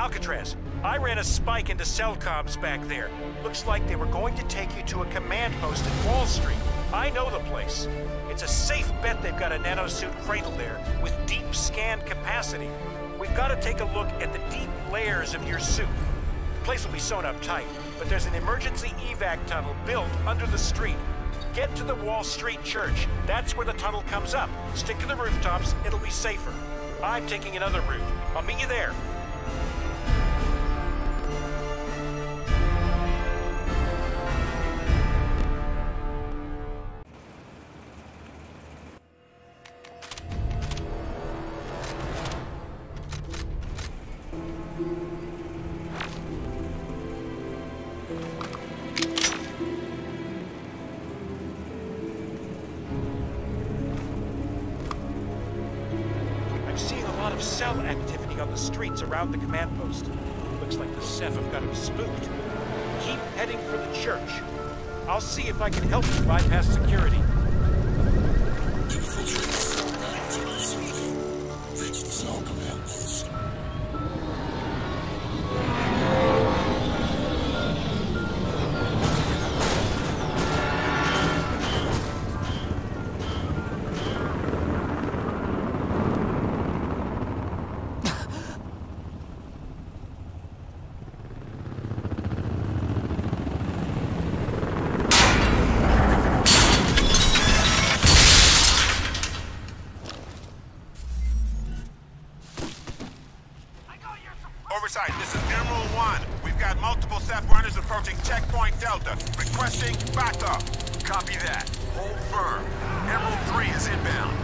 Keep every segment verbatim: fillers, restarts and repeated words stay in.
Alcatraz, I ran a spike into cell comms back there. Looks like they were going to take you to a command post at Wall Street. I know the place. It's a safe bet they've got a nanosuit cradle there with deep scan capacity. We've got to take a look at the deep layers of your suit. The place will be sewn up tight, but there's an emergency evac tunnel built under the street. Get to the Wall Street Church. That's where the tunnel comes up. Stick to the rooftops, it'll be safer. I'm taking another route. I'll meet you there. Cell activity on the streets around the command post. Looks like the Ceph have got him spooked. Keep heading for the church. I'll see if I can help you bypass security. Reach the cell command post. Oversight, this is Emerald One. We've got multiple Ceph runners approaching Checkpoint Delta. Requesting backup. Copy that. Hold firm. Emerald Three is inbound.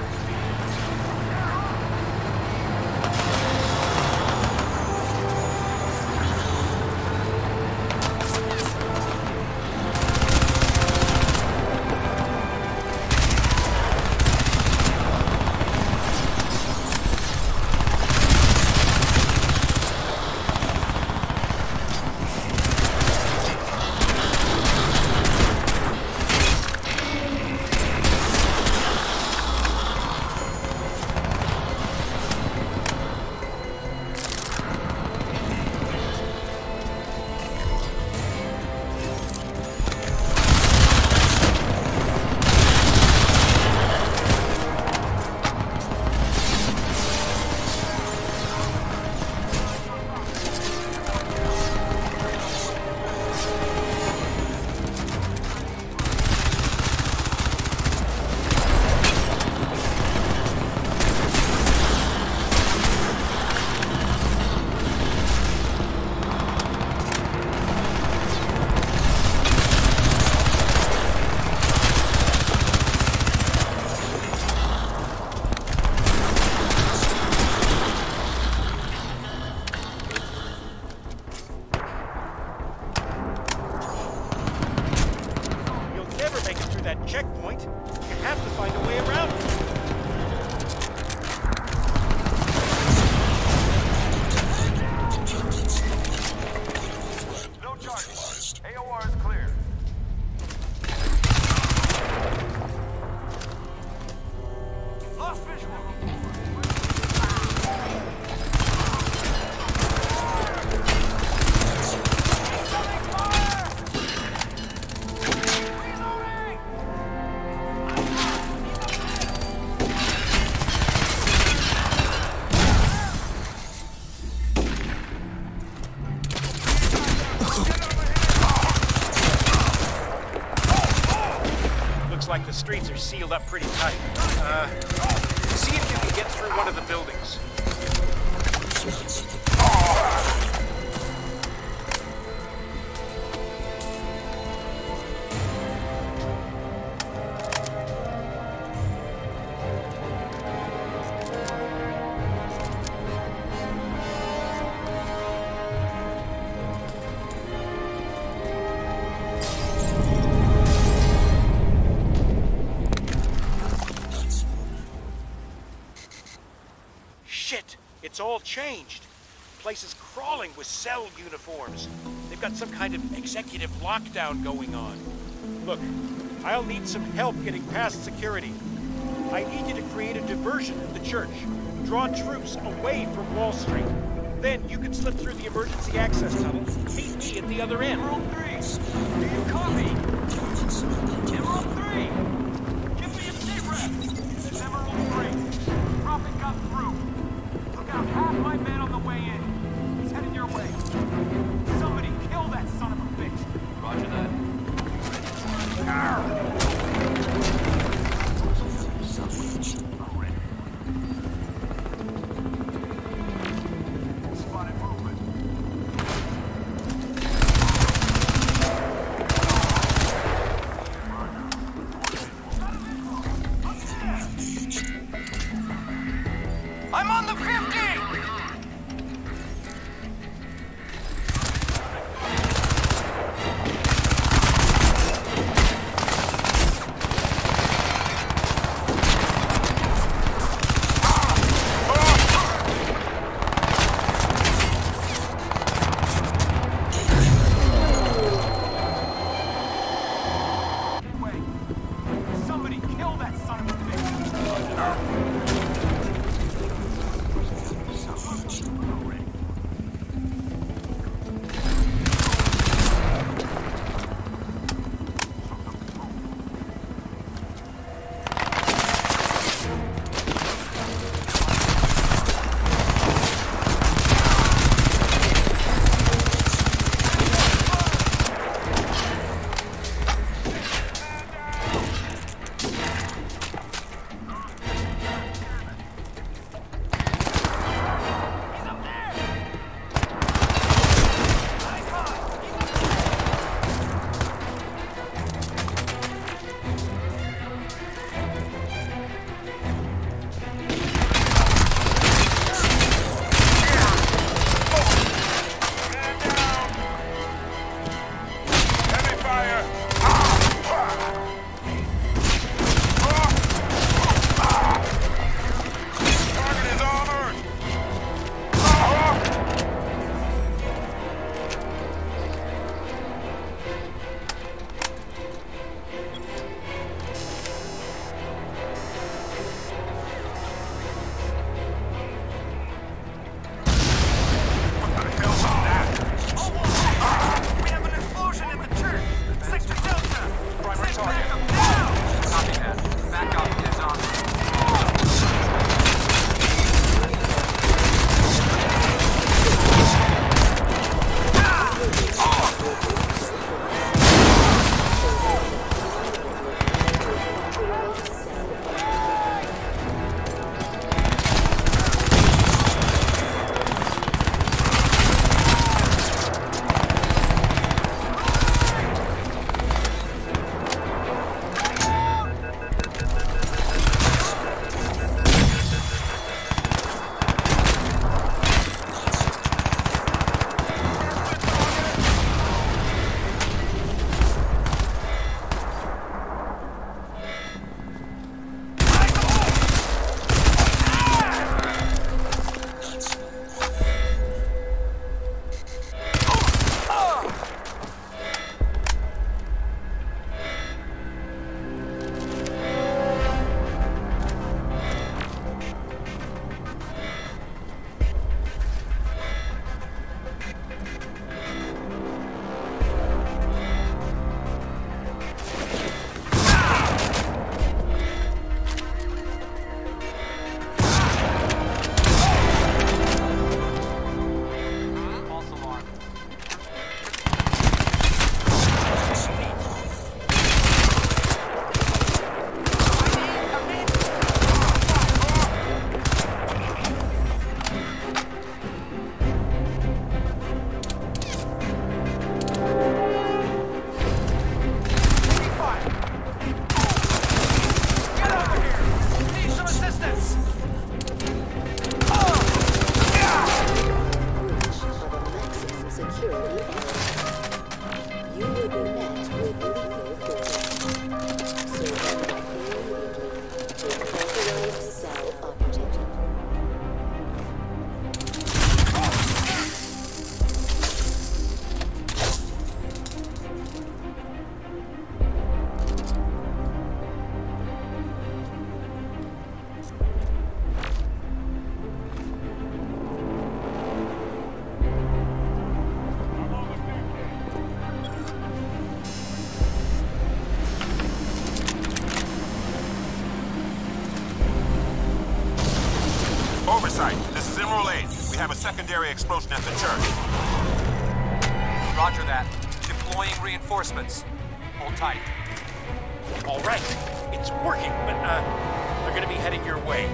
That checkpoint, you have to find a way around it. No charges. A O R is clear. Lost visual. Like the streets are sealed up pretty tight. Uh, see if you can get through one of the buildings. It's all changed. The place is crawling with cell uniforms. They've got some kind of executive lockdown going on. Look, I'll need some help getting past security. I need you to create a diversion at the church. Draw troops away from Wall Street. Then you can slip through the emergency access tunnel, meet me at the other end. Emerald three! Do you copy? Emerald three! Give me a C-rep! This is Emerald three. Prophet got through. Took out half my men on the way in. He's headed your way. Somebody kill that son of a bitch! Roger that. Arr! Emerald eight, we have a secondary explosion at the church. Roger that. Deploying reinforcements. Hold tight. All right, it's working, but uh, they're gonna be heading your way.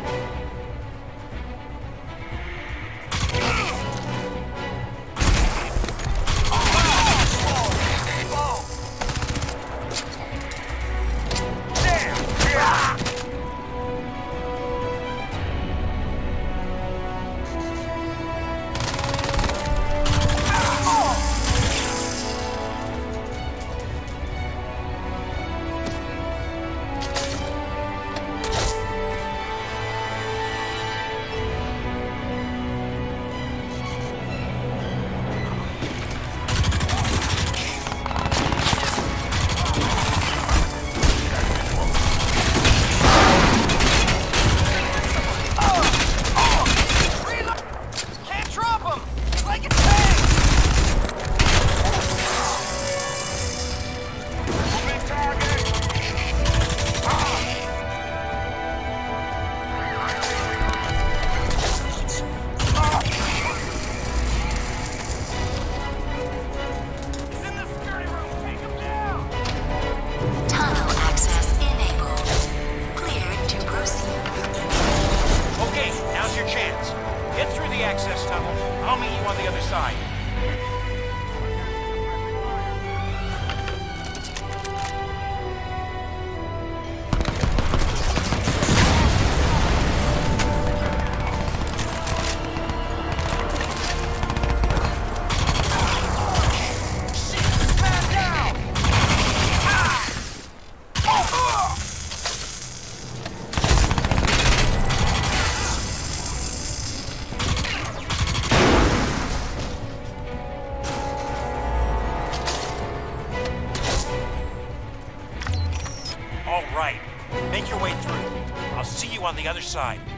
Access tunnel. I'll meet you on the other side. All right, make your way through. I'll see you on the other side.